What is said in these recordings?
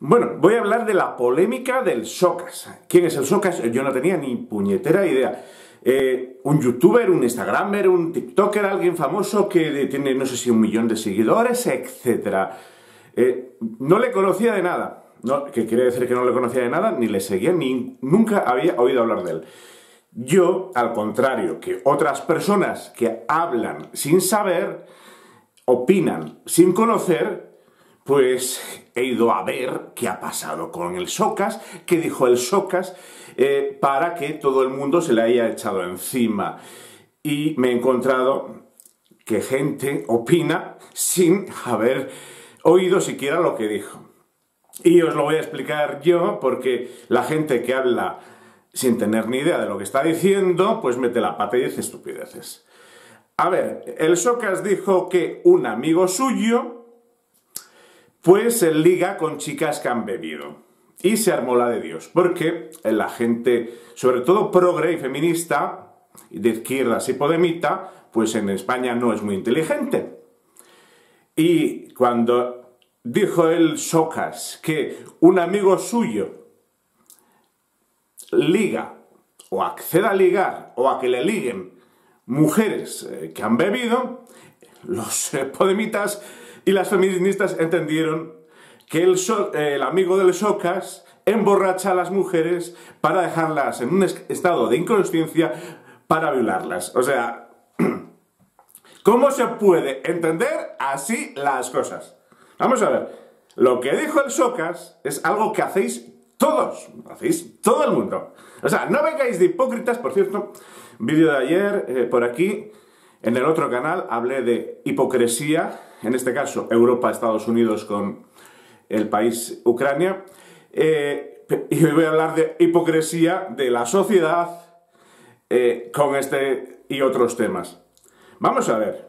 Bueno, voy a hablar de la polémica del Socas. ¿Quién es el Socas? Yo no tenía ni puñetera idea. Un youtuber, un instagramer, un tiktoker, alguien famoso que tiene no sé si 1 millón de seguidores, etc. No le conocía de nada. No, que quiere decir que no le conocía de nada, ni le seguía, ni nunca había oído hablar de él. Yo, al contrario que otras personas que hablan sin saber, opinan sin conocer, pues he ido a ver qué ha pasado con el Socas, qué dijo el Socas, para que todo el mundo se le haya echado encima. Y me he encontrado que gente opina sin haber oído siquiera lo que dijo. Y os lo voy a explicar yo, porque la gente que habla sin tener ni idea de lo que está diciendo, pues mete la pata y dice estupideces. A ver, el Socas dijo que un amigo suyo pues se liga con chicas que han bebido. Y se armó la de Dios, porque la gente, sobre todo progre y feminista, de izquierdas y podemita, pues en España no es muy inteligente. Y cuando dijo el Socas que un amigo suyo liga, o acceda a ligar, o a que le liguen mujeres que han bebido, los podemitas y las feministas entendieron que el amigo del Socas emborracha a las mujeres para dejarlas en un estado de inconsciencia para violarlas. O sea, ¿cómo se puede entender así las cosas? Vamos a ver, lo que dijo el Socas es algo que hacéis todos, hacéis todo el mundo. O sea, no vengáis de hipócritas. Por cierto, vídeo de ayer, por aquí, en el otro canal, hablé de hipocresía, en este caso Europa, Estados Unidos con el país Ucrania, y hoy voy a hablar de hipocresía de la sociedad con este y otros temas. Vamos a ver,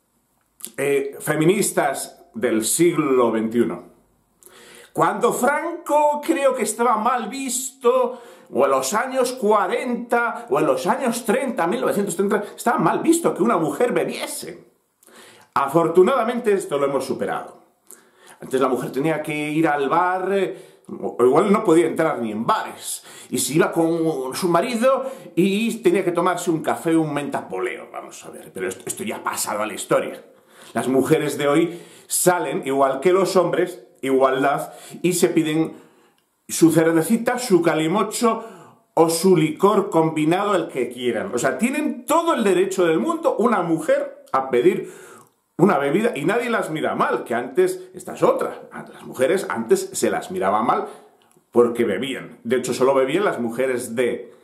feministas del siglo XXI. Cuando Franco creo que estaba mal visto, o en los años 40, o en los años 30, 1930, estaba mal visto que una mujer bebiese. Afortunadamente esto lo hemos superado. Antes la mujer tenía que ir al bar, o igual no podía entrar ni en bares, y se iba con su marido y tenía que tomarse un café, un mentapoleo. Vamos a ver, pero esto ya ha pasado a la historia. Las mujeres de hoy salen, igual que los hombres, igualdad, y se piden su cervecita, su calimocho o su licor combinado, el que quieran. O sea, tienen todo el derecho del mundo, una mujer, a pedir una bebida y nadie las mira mal, que antes, esta es otra, las mujeres antes se las miraba mal porque bebían. De hecho, solo bebían las mujeres de...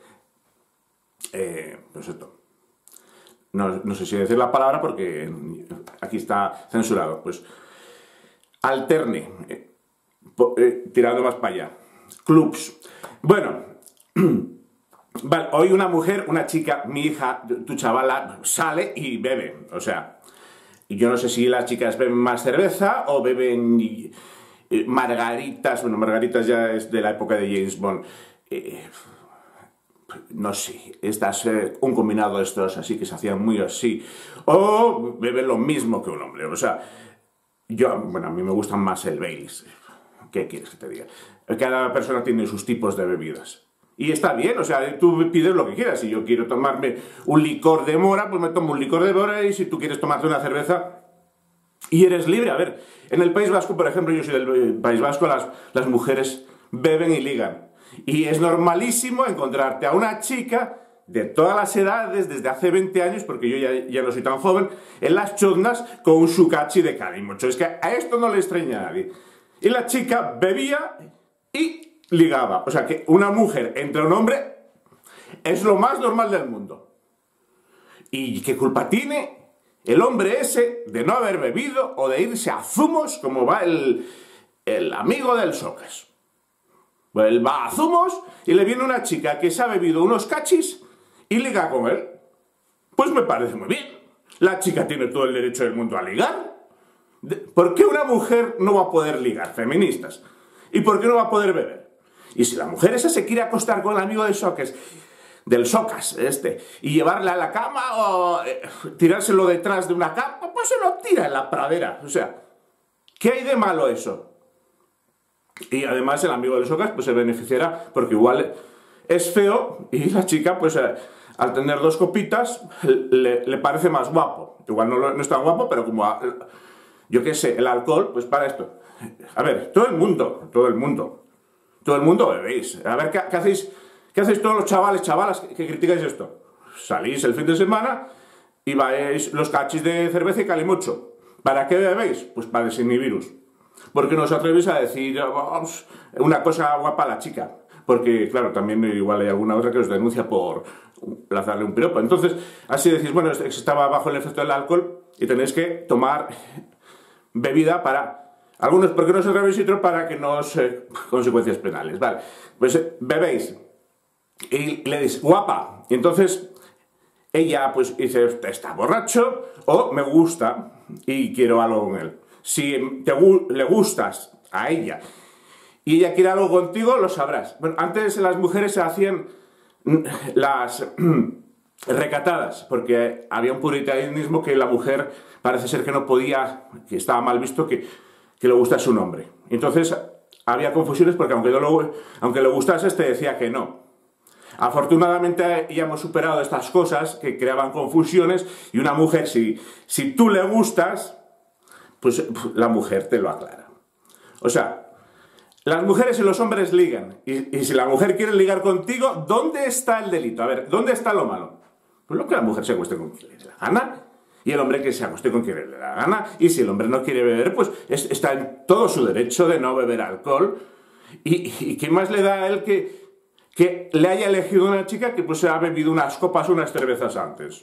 pues esto. No sé si decir la palabra porque aquí está censurado. Pues alterne, tirando más para allá. Clubs. Bueno, vale, hoy una mujer, una chica, mi hija, tu chavala, sale y bebe. O sea, y yo no sé si las chicas beben más cerveza o beben margaritas. Bueno, margaritas ya es de la época de James Bond. No sé, un combinado de estos así que se hacían muy así. O beben lo mismo que un hombre. O sea, bueno, a mí me gustan más el Baileys. ¿Qué quieres que te diga? Cada persona tiene sus tipos de bebidas. Y está bien, o sea, tú pides lo que quieras. Si yo quiero tomarme un licor de mora, pues me tomo un licor de mora, y si tú quieres tomarte una cerveza y eres libre. A ver, en el País Vasco, por ejemplo, yo soy del País Vasco, las mujeres beben y ligan. Y es normalísimo encontrarte a una chica de todas las edades, desde hace 20 años, porque yo ya no soy tan joven, en las choznas con un sucachi de calimocho. Es que a esto no le extraña a nadie. Y la chica bebía y ligaba. O sea que una mujer entre un hombre es lo más normal del mundo. ¿Y qué culpa tiene el hombre ese de no haber bebido o de irse a zumos como va el amigo del Socas? Pues él va a zumos y le viene una chica que se ha bebido unos cachis y liga con él. Pues me parece muy bien. La chica tiene todo el derecho del mundo a ligar. ¿Por qué una mujer no va a poder ligar, feministas? ¿Y por qué no va a poder beber? Y si la mujer esa se quiere acostar con el amigo del Socas, y llevarla a la cama o tirárselo detrás de una cama, pues se lo tira en la pradera. O sea, ¿qué hay de malo eso? Y además el amigo del Socas pues se beneficiará porque igual es feo y la chica pues al tener 2 copitas le parece más guapo. Igual no es tan guapo, pero como yo qué sé, el alcohol pues para esto. A ver, todo el mundo bebéis. A ver, ¿qué hacéis todos los chavalas que criticáis esto? Salís el fin de semana y vais los cachis de cerveza y calimocho. ¿Para qué bebéis? Pues para desinhibiros. Porque no os atrevéis a decir una cosa guapa a la chica. Porque, claro, también igual hay alguna otra que os denuncia por lanzarle un piropo. Entonces, así decís, bueno, estaba bajo el efecto del alcohol y tenéis que tomar bebida para... Algunos porque no os atrevéis y otros para que no os consecuencias penales. Vale, pues bebéis y le dices, guapa. Y entonces ella pues dice, está borracho o me gusta y quiero algo con él. Si le gustas a ella y ella quiere algo contigo, lo sabrás. Bueno, antes las mujeres se hacían las recatadas, porque había un puritanismo que la mujer parece ser que no podía, que estaba mal visto que le gustase un hombre. Entonces había confusiones porque aunque le gustase, te decía que no. Afortunadamente ya hemos superado estas cosas que creaban confusiones y una mujer, si tú le gustas, pues la mujer te lo aclara. O sea, las mujeres y los hombres ligan. Y si la mujer quiere ligar contigo, ¿dónde está el delito? A ver, ¿dónde está lo malo? Pues lo que la mujer se acueste con quien le dé la gana. Y el hombre que se acueste con quien le dé la gana. Y si el hombre no quiere beber, pues está en todo su derecho de no beber alcohol. ¿Y qué más le da a él que le haya elegido una chica que pues se ha bebido unas copas o unas cervezas antes?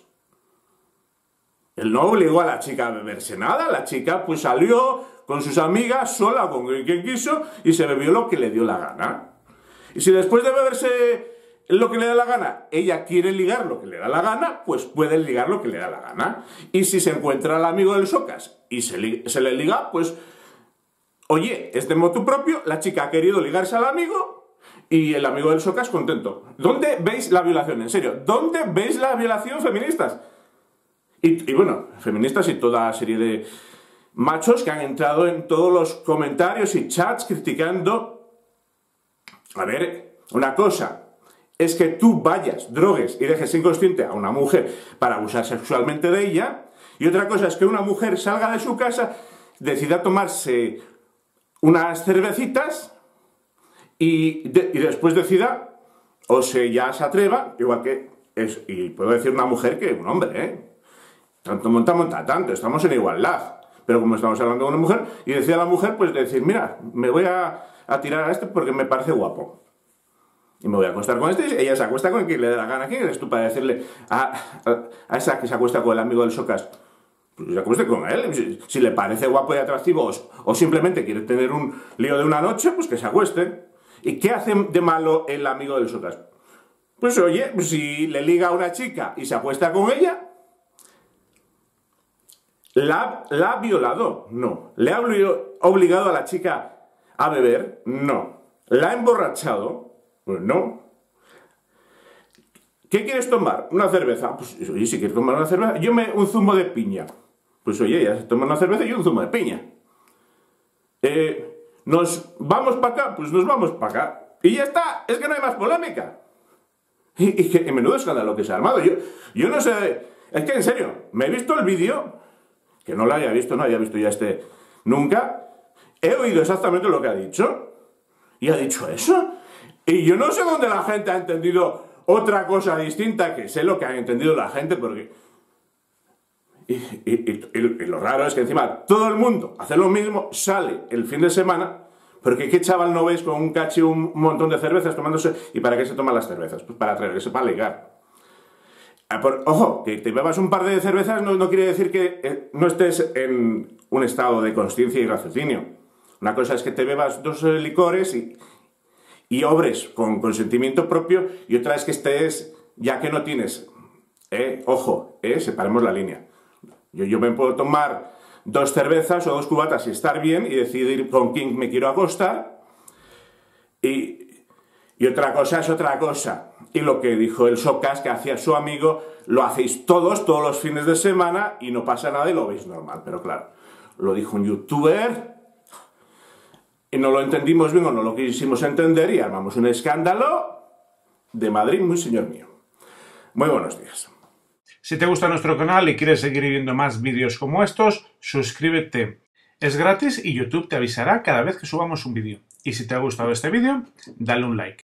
Él no obligó a la chica a beberse nada, la chica pues salió con sus amigas, sola, con quien quiso, y se bebió lo que le dio la gana. Y si después de beberse lo que le da la gana, ella quiere ligar lo que le da la gana, pues puede ligar lo que le da la gana. Y si se encuentra al amigo del Socas y se le liga, pues, oye, es de motu propio, la chica ha querido ligarse al amigo y el amigo del Socas contento. ¿Dónde veis la violación? En serio, ¿dónde veis la violación, feministas? Y bueno, feministas y toda serie de machos que han entrado en todos los comentarios y chats criticando. A ver, una cosa es que tú vayas, drogues y dejes inconsciente a una mujer para abusar sexualmente de ella, y otra cosa es que una mujer salga de su casa, decida tomarse unas cervecitas y después decida, o ya se atreva, igual que es, y puedo decir una mujer que un hombre, tanto monta tanto, estamos en igualdad. Pero como estamos hablando de una mujer, y decía la mujer, pues decir, mira, me voy a tirar a este porque me parece guapo. Y me voy a acostar con este, y ella se acuesta con quien le dé la gana. ¿Quién eres tú para decirle a esa que se acuesta con el amigo del Socas? Pues se acueste con él. Si le parece guapo y atractivo, o simplemente quiere tener un lío de una noche, pues que se acueste. ¿Y qué hace de malo el amigo del Socas? Pues oye, si le liga a una chica y se acuesta con ella, ¿la ha violado? No. ¿Le ha obligado a la chica a beber? No. ¿La ha emborrachado? Pues no. ¿Qué quieres tomar? ¿Una cerveza? Pues oye, si quieres tomar una cerveza, un zumo de piña. Pues oye, ya se toma una cerveza y un zumo de piña. ¿Nos vamos para acá? Pues nos vamos para acá. Y ya está, es que no hay más polémica. Y que menudo escándalo que se ha armado. Yo no sé, es que en serio, me he visto el vídeo, que no lo haya visto, no haya visto ya nunca, he oído exactamente lo que ha dicho, y ha dicho eso, y yo no sé dónde la gente ha entendido otra cosa distinta, que sé lo que ha entendido la gente, porque... Y lo raro es que encima todo el mundo hace lo mismo, sale el fin de semana, porque ¿qué chaval no veis con un cachi un montón de cervezas tomándose? ¿Y para qué se toman las cervezas? Pues para atreverse, para ligar. Ojo, que te bebas un par de cervezas no quiere decir que no estés en un estado de consciencia y raciocinio. Una cosa es que te bebas 2 licores y obres con consentimiento propio, y otra es que estés, ya que no tienes, ojo, separemos la línea. Yo me puedo tomar 2 cervezas o 2 cubatas y estar bien y decidir con quién me quiero acostar, y otra cosa es otra cosa. Y lo que dijo el Socas, que hacía su amigo, lo hacéis todos los fines de semana y no pasa nada y lo veis normal. Pero claro, lo dijo un youtuber y no lo entendimos bien o no lo quisimos entender y armamos un escándalo de Madrid, muy señor mío. Muy buenos días. Si te gusta nuestro canal y quieres seguir viendo más vídeos como estos, suscríbete. Es gratis y YouTube te avisará cada vez que subamos un vídeo. Y si te ha gustado este vídeo, dale un like.